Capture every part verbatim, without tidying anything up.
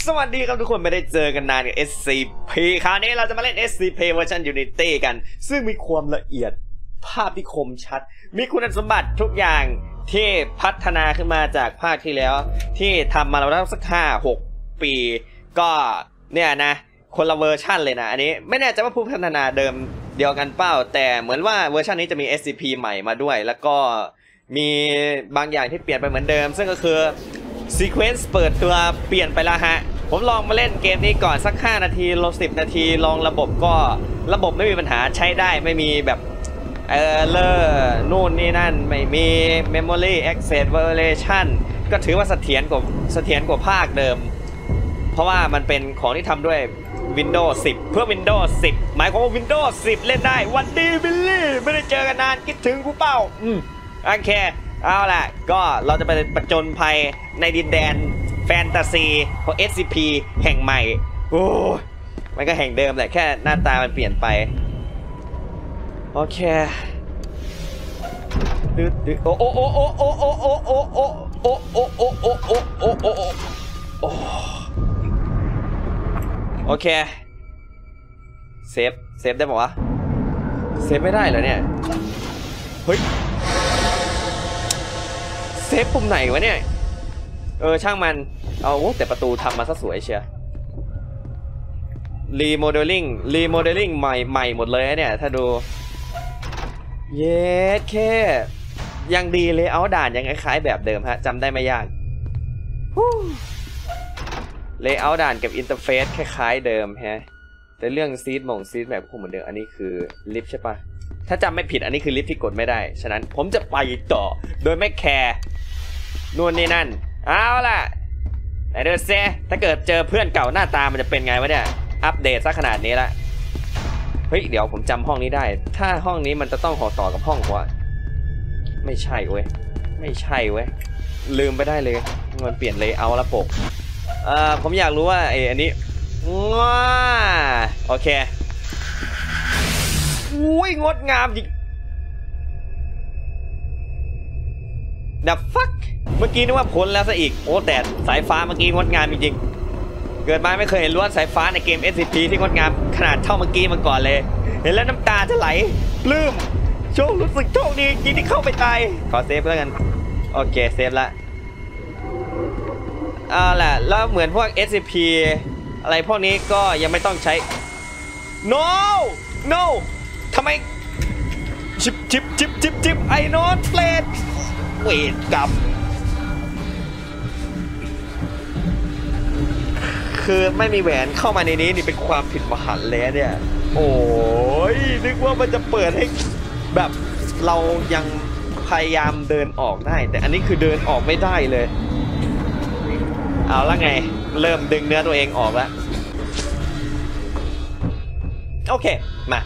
สวัสดีครับทุกคนไม่ได้เจอกันนานกับ เอส ซี พี คราวนี้เราจะมาเล่น เอส ซี พี เวอร์ชัน Unity กันซึ่งมีความละเอียดภาพที่คมชัดมีคุณสมบัติทุกอย่างที่พัฒนาขึ้นมาจากภาคที่แล้วที่ทำมาแล้วสักห้าหกปีก็เนี่ยนะคนละเวอร์ชันเลยนะอันนี้ไม่แน่ใจว่าผู้พัฒนาเดิมเดียวกันเปล่าแต่เหมือนว่าเวอร์ชันนี้จะมี เอส ซี พี ใหม่มาด้วยแล้วก็มีบางอย่างที่เปลี่ยนไปเหมือนเดิมซึ่งก็คือซีเควนซ์เปิดตัวเปลี่ยนไปแล้วฮะผมลองมาเล่นเกมนี้ก่อนสักห้านาทีลงสิบนาทีลองระบบก็ระบบไม่มีปัญหาใช้ได้ไม่มีแบบเออเลอร์นู่นนี่นั่นไม่มี Memory Access Violation ก็ถือว่าเสถียรกว่าเสถียรกว่าภาคเดิมเพราะว่ามันเป็นของที่ทำด้วย Windows สิบเพื่อ Windows สิบหมายความว่า Windows สิบเล่นได้วันดีบิลลี่ไม่ได้เจอกันนานคิดถึงกูเป้าอืมโอเคเอาล่ะก็เราจะไปประจนภัยในดินแดนแฟนตาซีของ เอส ซี พี แห่งใหม่โอ้มันก็แห่งเดิมแหละแค่หน้าตามันเปลี่ยนไปโอเคโอ้โอ้โอ้โอ้โอ้โอ้โอ้โอ้โอ้โอ้โอ้โอ้โอ้โอ้โอ้โอ้โอ้โอเคเซฟเซฟได้ป่าวะเซฟไม่ได้เหรอเนี่ยเฮ้ยเซฟปุ่มไหนวะเนี่ยเออช่างมันเอาแต่ประตูทำมาซะสวยเชียรีโมเดลลิ่งรีโมเดลลิ่งใหม่ใหม่หมดเลยเนี่ยถ้าดูเย้แค่ยังดีเลยเอาด่านยังคล้ายๆแบบเดิมฮะจำได้ไม่ยากเลเยอร์ด่านกับอินเทอร์เฟซคล้ายๆเดิมฮะแต่เรื่องซีดมงซีดแบบคงเหมือนเดิมอันนี้คือลิฟต์ใช่ปะถ้าจำไม่ผิดอันนี้คือลิฟต์ที่กดไม่ได้ฉะนั้นผมจะไปต่อโดยไม่แคร์นู่นนี่นั่นเอาล่ะไหนเดินเซถ้าเกิดเจอเพื่อนเก่าหน้าตามันจะเป็นไงวะเนี่ยอัปเดตซะขนาดนี้ละเฮ้ยเดี๋ยวผมจำห้องนี้ได้ถ้าห้องนี้มันจะต้องห่อต่อกับห้องหัวไม่ใช่เว้ยไม่ใช่เว้ยลืมไปได้เลยมันเปลี่ยนเลเยอร์แล้วปกเอ่อผมอยากรู้ว่าไอ้อันนี้ว้าโอเคอุ้ยงดงามจริง The fuck เมื่อกี้นึกว่าพ้นแล้วซะอีกโอ้แต่สายฟ้าเมื่อกี้งดงามจริงๆเกิดมาไม่เคยเห็นลวดสายฟ้าในเกม เอส ซี พี ที่งดงามขนาดเท่าเมื่อกี้มาก่อนเลยเห็นแล้วน้ำตาจะไหลปลื้มโชครู้สึกโชคดีจริงที่เข้าไปตายขอเซฟแล้วกันโอเคเซฟละเอาล่ะแล้วเหมือนพวก เอส ซี พี อะไรพวกนี้ก็ยังไม่ต้องใช้ no no ทำไมจิบจิบจิบจิบจิบไอ้นอตเฟลดเวทกับคือไม่มีแหวนเข้ามาในนี้นี่เป็นความผิดมหันต์เลยเนี่ยโอ้ยนึกว่ามันจะเปิดให้แบบเรายังพยายามเดินออกได้แต่อันนี้คือเดินออกไม่ได้เลยเอาละไงเริ่มดึงเนื้อตัวเองออกแล้วโอเคมา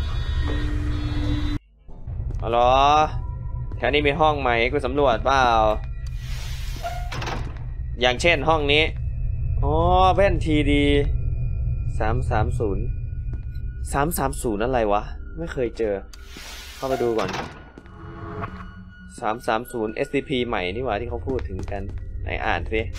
เอาล่ะแถวนี้มีห้องไหมกูสำรวจเปล่าอย่างเช่นห้องนี้อ๋อแว่นทีดีสามสามศูนย์สามสามศูนย์อะไรวะไม่เคยเจอเข้าไปดูก่อนสามสามศูนย์ เอส ซี พี ใหม่นี่หว่าที่เขาพูดถึงกันไหนอ่านสิ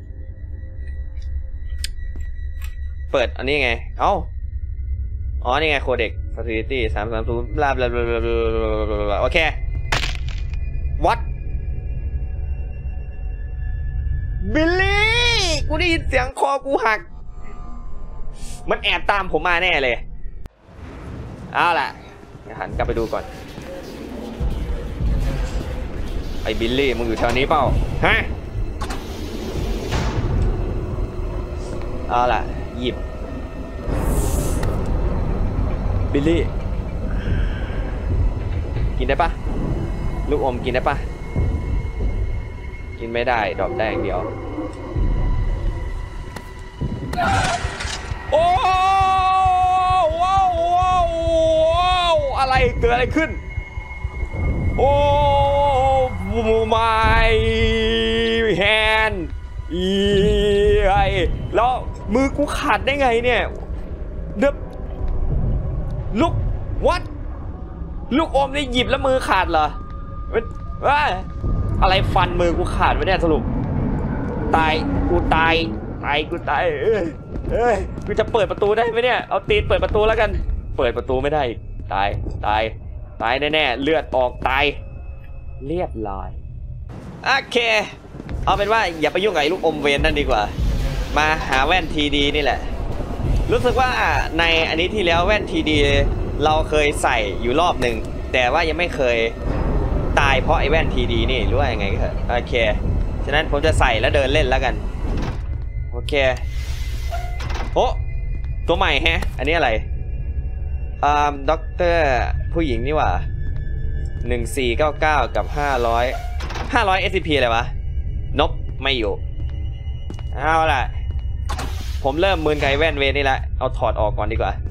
เปิดอันนี้ไงเอ้าอ๋อนี่ไงโคเด็ก facility สามสามศูนย์บลาบลาบลาบลาโอเค what บิลลี่กูได้ยินเสียงคอกูหักมันแอบตามผมมาแน่เลยเอาล่ะหันกลับไปดูก่อนไอ้บิลลี่มึงอยู่แถวนี้เปล่าฮะเอาล่ะหยิบบิลลี่กินได้ปะลูกอมกินได้ปะกินไม่ได้ดรอปได้อย่างเดียวโอ้ว้าวว้าวว้าวอะไรเกิดอะไรขึ้นโอ้my hand อีไอแล้วมือกูขาดได้ไงเนี่ยเด็บลูก what ลูกอมนี่หยิบแล้วมือขาดเหรอว่าอะไรฟันมือกูขาดวะเนี่ยสรุปตายกูตายตายกูตายเอ้ยเอ้ยกูจะเปิดประตูได้ไหมเนี่ยเอาตีนเปิดประตูแล้วกันเปิดประตูไม่ได้ตายตายตายแน่ๆเลือดออกตายเรียบร้อยโอเคเอาเป็นว่าอย่าไปยุ่งกับไอ้ลูกอมเวนนั่นดีกว่ามาหาแว่นทีดีนี่แหละรู้สึกว่าในอันนี้ที่แล้วแว่นทีดีเราเคยใส่อยู่รอบหนึ่งแต่ว่ายังไม่เคยตายเพราะไอ้แว่นทีดีนี่หรือว่ายังไงก็เถอะโอเคฉะนั้นผมจะใส่แล้วเดินเล่นแล้วกันโอเคโอ้ตัวใหม่แฮะอันนี้อะไรอ่าด็อกเตอร์ผู้หญิงนี่หว่าหนึ่งสี่เก้าเก้ากับห้าร้อยห้าร้อย เอส ซี พี อะไรวะนบไม่อยู่เอาล่ะผมเริ่มมืนไกแว่นเวนี่ละเอาถอดออกก่อนดีกว่า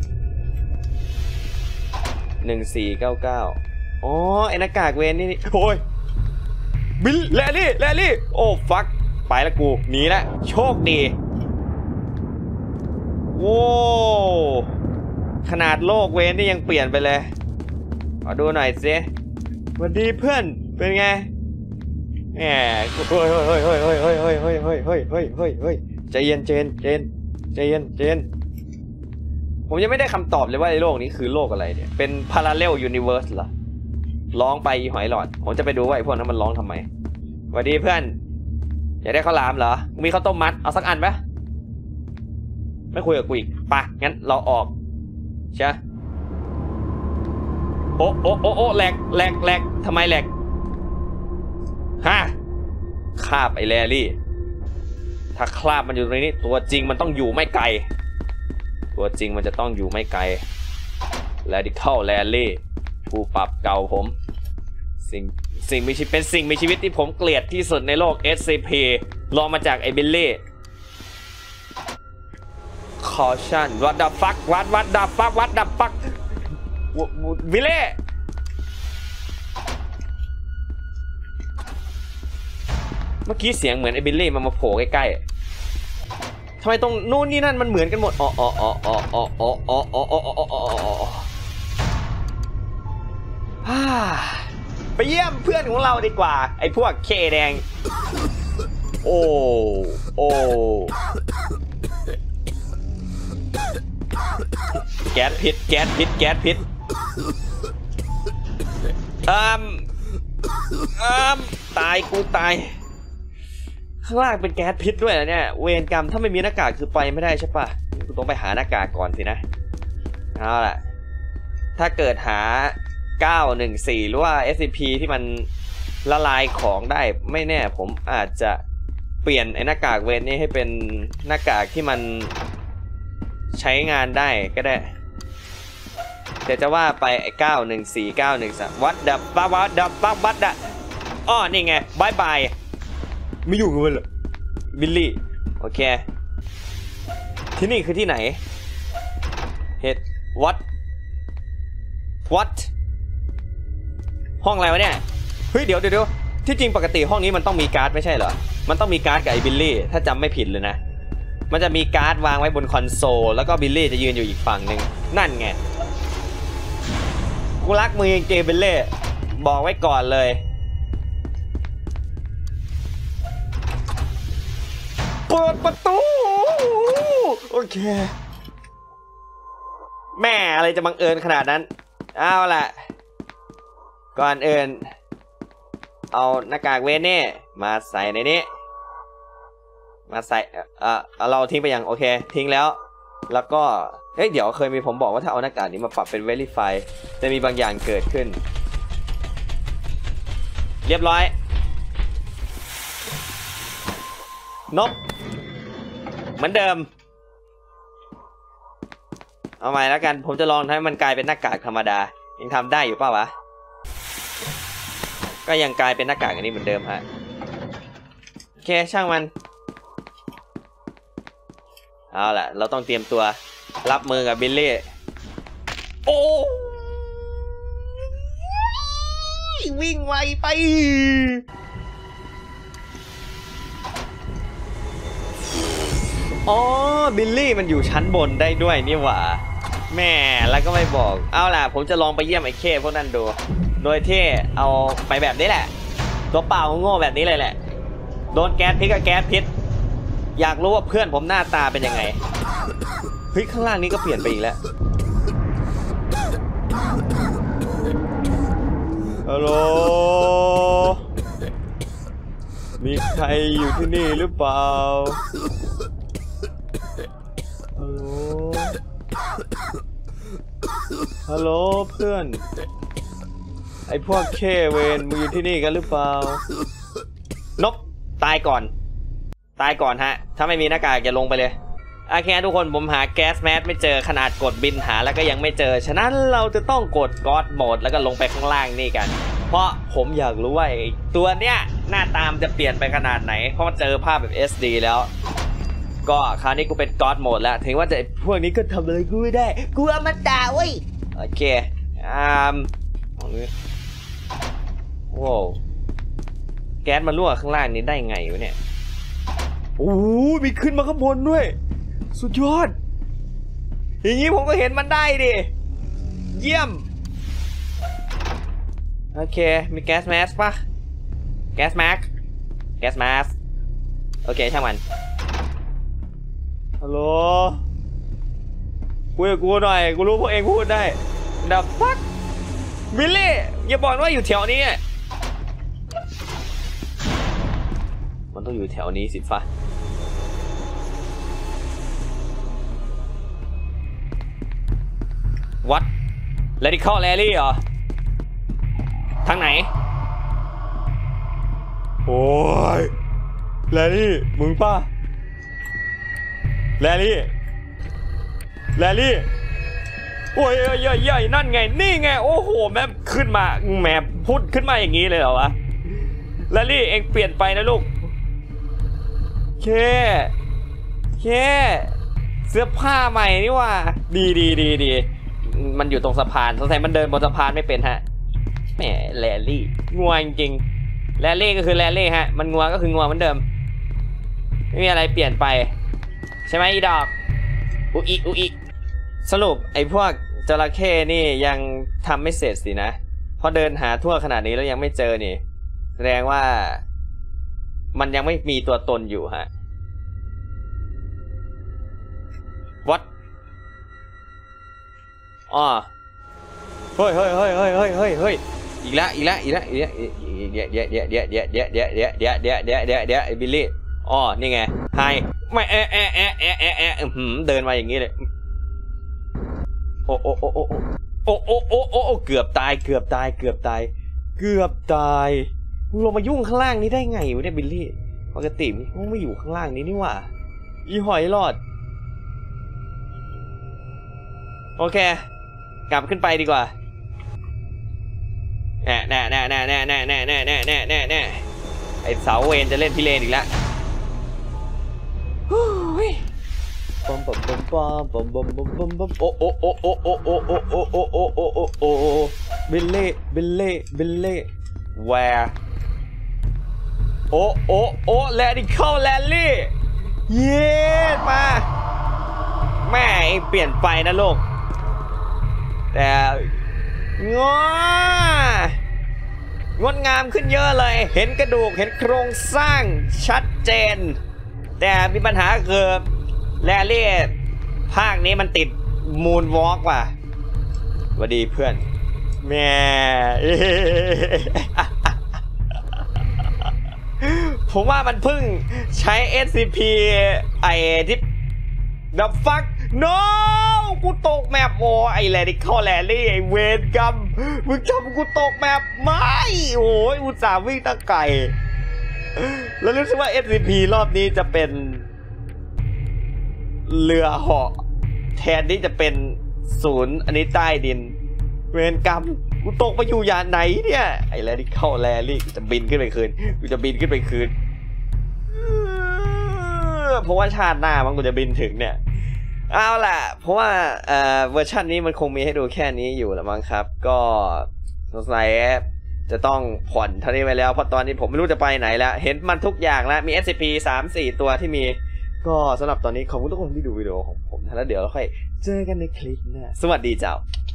หนึ่งสี่เก้าเก้าอ๋อไอ้หน้ากากเวนนี่โอ้ยบิลแลลี่แลลี่โอ้ฟักไปละกูหนีละโชคดีโว้ขนาดโลกเวนนี่ยังเปลี่ยนไปเลยมาดูหน่อยสิสวัสดีเพื่อนเป็นไงแหมเฮ้ยเฮ้ยเฮ้ยเฮ้ยเฮ้ยเฮ้ยเฮ้ยเฮ้ยเฮ้ยเฮ้ยเฮ้ยเฮ้ยใจเย็นเจนเจนใจเย็นเจนผมยังไม่ได้คำตอบเลยว่าในโลกนี้คือโลกอะไรเนี่ยเป็น parallel universe เหรอร้องไปหอยหลอดผมจะไปดูว่าไอ้พวกนั้นมันร้องทำไมสวัสดีเพื่อนอยากได้ข้าวหลามเหรอมีข้าวต้มมัดเอาสักอันไหมไม่คุยกับกูอีกปะงั้นเราออกใช่โอ้โอ้โอ้โอ้แหลกแหลกแหลกทำไมแหลกฮะคาบไอ้แลลี่ถ้าคราบมันอยู่ตรงนี้ตัวจริงมันต้องอยู่ไม่ไกลตัวจริงมันจะต้องอยู่ไม่ไกล Radical Rally ผู้ปรับเก่าผมสิ่งสิ่งมีชีวิตเป็นสิ่งมีชีวิตที่ผมเกลียดที่สุดในโลก เอส ซี พี รองมาจากไอ้บิลลี่ Caution What the fuck What What the fuck What the fuck บิลลี่เมื่อกี้เสียงเหมือนไอ้บิลลี่มันมาโผล่ใกล้ๆทำไมตรงนู่นนี่นั่นมันเหมือนกันหมดอ๋ออ๋ออ๋ออ๋ออ๋ออ๋ออ๋ออ๋ออ๋ออ๋อฮ่าไปเยี่ยมเพื่อนของเราดีกว่าไอ้พวกเคแดงโอ้โอ้แก๊สพิษแก๊สพิษแก๊สพิษอืมอืมตายกูตายข้างล่างเป็นแก๊สพิษด้วยนะเนี่ยเวรกรรมถ้าไม่มีหน้ากากคือไปไม่ได้ใช่ปะกูต้องไปหาหน้ากากก่อนสินะเอาล่ะถ้าเกิดหาเก้าหนึ่งสี่หรือว่า เอส ซี พี ที่มันละลายของได้ไม่แน่ผมอาจจะเปลี่ยนไอ้หน้ากากเวรนี้ให้เป็นหน้ากากที่มันใช้งานได้ก็ได้แต่จะว่าไปไอ้เก้าหนึ่งสี่ เก้าหนึ่งสามวัดดับปั๊บวัดดับปั๊บวัดดะอ้อนี่ไงบายบายไม่อยู่กันเลยบิลลี่โอเคที่นี่คือที่ไหนเฮ็ด what what ห้องอะไรวะเนี่ยเฮ้ยเดี๋ยวเดี๋ยวที่จริงปกติห้องนี้มันต้องมีการ์ดไม่ใช่เหรอมันต้องมีการ์ดกับไอ้บิลลี่ถ้าจำไม่ผิดเลยนะมันจะมีการ์ดวางไว้บนคอนโซลแล้วก็บิลลี่จะยืนอยู่อีกฝั่งหนึ่งนั่นไงกูรักมือจริงๆบิลลี่บอกไว้ก่อนเลยเปิดประตูโอเคแม่อะไรจะบังเอิญขนาดนั้นเอาล่ะก่อนอื่นเอาหน้ากากเวเน่มาใส่ในนี้มาใส่เอ่อเอาเราทิ้งไปยังโอเคทิ้งแล้วแล้วก็เฮ้ยเดี๋ยวเคยมีผมบอกว่าถ้าเอาหน้ากากนี้มาปรับเป็น Verify จะมีบางอย่างเกิดขึ้นเรียบร้อยนบเหมือนเดิมเอาใหม่แล้วกันผมจะลองให้มันกลายเป็นหน้ากากธรรมดายังทำได้อยู่เปล่าวะก็ยังกลายเป็นหน้ากากอันนี้เหมือนเดิมฮะโอเคช่างมันเอาล่ะเราต้องเตรียมตัวรับมือกับบิลลี่โอ้วิ่งไวไปอ๋อบิลลี่มันอยู่ชั้นบนได้ด้วยนี่หว่าแม่แล้วก็ไม่บอกเอาล่ะผมจะลองไปเยี่ยมไอ้เคพวกนั้นดูโดยที่เอาไปแบบนี้แหละตัวเปล่าโง่แบบนี้เลยแหละโดนแก๊สพิษกับแก๊สพิษอยากรู้ว่าเพื่อนผมหน้าตาเป็นยังไงเฮ้ยข้างล่างนี้ก็เปลี่ยนไปอีกแล้วฮัลโหลมีใครอยู่ที่นี่หรือเปล่าฮัลโหลฮัลโหลเพื่อนไอพวกเคเวนมึงอยู่ที่นี่กันหรือเปล่านบตายก่อนตายก่อนฮะถ้าไม่มีหน้ากากจะลงไปเลยโอเคทุกคนผมหาแก๊สแมสไม่เจอขนาดกดบินหาแล้วก็ยังไม่เจอฉะนั้นเราจะต้องกดก็อดโหมดแล้วก็ลงไปข้างล่างนี่กันเพราะผมอยากรู้ว่าตัวเนี้ยหน้าตามจะเปลี่ยนไปขนาดไหนเพราะมันเจอภาพแบบ เอส ดี แล้วก็คราวนี้กูเป็นก็อดโหมดแล้วถึงว่าจะพวกนี้ก็ทำอะไรกูไม่ได้กูอมตะเว้ยโอเคอ่าว้าวแก๊สมารั่วข้างล่างนี้ได้ไงวะเนี่ยโอ้ยมีขึ้นมาข้างบนด้วยสุดยอดอย่างนี้ผมก็เห็นมันได้ดิเยี่ยมโอเคมีแก๊สแมสปะแก๊สแม็กแก๊สแมสโอเคช่างมันฮัลโหลคุยกับกูหน่อยกูรู้พวกเองพูดได้ดับฟักบิลลี่อย่าบอกว่าอยู่แถวนี้มันต้องอยู่แถวนี้สิฟ้าวัดเลดี้คอลแลลี่เหรอทางไหนโอ้ยแลลี่มึงป่ะแลลี่แลลี่โอ้ยใหญ่ๆนั่นไงนี่ไงโอ้โหแม่ขึ้นมาแม่พุดขึ้นมาอย่างนี้เลยเหรอวะแลลี่เองเปลี่ยนไปนะลูกเคเคเสื้อผ้าใหม่นี่ว่าดีดีดีดีมันอยู่ตรงสะพานสงสัยมันเดินบนสะพานไม่เป็นฮะแหมแลลี่งัวจริงๆแลลี่ก็คือแลลี่ฮะมันงัวก็คืองัวเหมือนเดิมไม่มีอะไรเปลี่ยนไปใช่ไหมอีดอกอุอิอุอิสรุปไอ้พวกจระเข้นี่ยังทำไม่เสร็จสินะพอเดินหาทั่วขนาดนี้แล้วยังไม่เจอนี่แสดงว่ามันยังไม่มีตัวตนอยู่ฮะ What อ๋อเฮ้ยเฮ้ยเฮ้ยเฮ้ยเฮ้ยเฮ้ยเฮ้ยอีกแล้วอีกแล้วอีกแล้วอีกแล้วเดี๋ยวเดี๋ยวเดี๋ยวเดี๋ยวเดี๋ยวเดี๋ยวเดี๋ยวเดี๋ยวเดี๋ยวเดี๋ยวเดี๋ยวเดี๋ยวไอ้บิลลี่อ๋อนี่ไงไฮไม่แอะแอะแอะแอะแอะแอะหืมเดินมาอย่างนี้เลยโอ้โอ้โอ้โอ้โอ้โอ้โอ้โอ้โอ้เกือบตายเกือบตายเกือบตายเกือบตายมึงลงมายุ่งข้างล่างนี้ได้ไงวะเนี่ยบิลลี่ปกติมึงไม่อยู่ข้างล่างนี้นี่หว่าอีหอยหลอดโอเคกลับขึ้นไปดีกว่าแน่แน่แน่แน่แน่แน่แน่แน่แน่แน่แน่แน่ไอเสาเวนจะเล่นพิเรนอีกแล้วปอมปอมปอมปอมปอมปอมปอมปอมปอมโอโอโอโอโอโอโอโอโอโอโอโอโอบิลเล่บิลเล่บิลเล่แวร์โอโอโอแลดิคอลแลลี่เย้มาแม่เปลี่ยนไปนะลูกแต่งองดงามขึ้นเยอะเลยเห็นกระดูกเห็นโครงสร้างชัดเจนแต่มีปัญหาคือแลลี่ภาคนี้มันติดมูนวอล์กว่ะสวัสดีเพื่อนแม่ผมว่ามันเพิ่งใช้ เอส ซี พี ไอ้ที่ The fuck no กูตกแมปโอ้ไอ้แลดิคอลแลลี่ไอ้เวรกรรมมึงทำกูตกแมปไม่โอ้ยอุตส่าห์วิ่งตะไก่แล้วรู้สึกว่า เอส ซี พี รอบนี้จะเป็นเรือเหาะแทนที่จะเป็นศูนย์อันนี้ใต้ดินเวรกรรมกูตกไปอยู่ยานไหนเนี่ยไอ้แลดิคอลแลลี่กูจะบินขึ้นไปคืนกูจะบินขึ้นไปคืนเพราะว่าชาติหน้ามันกูจะบินถึงเนี่ยเอาล่ะเพราะว่าเอ่อเวอร์ชันนี้มันคงมีให้ดูแค่นี้อยู่แล้วมั้งครับก็สงสัยจะต้องผ่อนเท่านี้ไปแล้วเพราะตอนนี้ผมไม่รู้จะไปไหนแล้วเห็นมันทุกอย่างแล้วมี เอส ซี พี สาม สี่ ตัวที่มีก็สำหรับตอนนี้ขอบคุณทุกคนที่ดูวิดีโอของผมแล้วเดี๋ยวเราค่อยเจอกันในคลิปหน้าสวัสดีเจ้า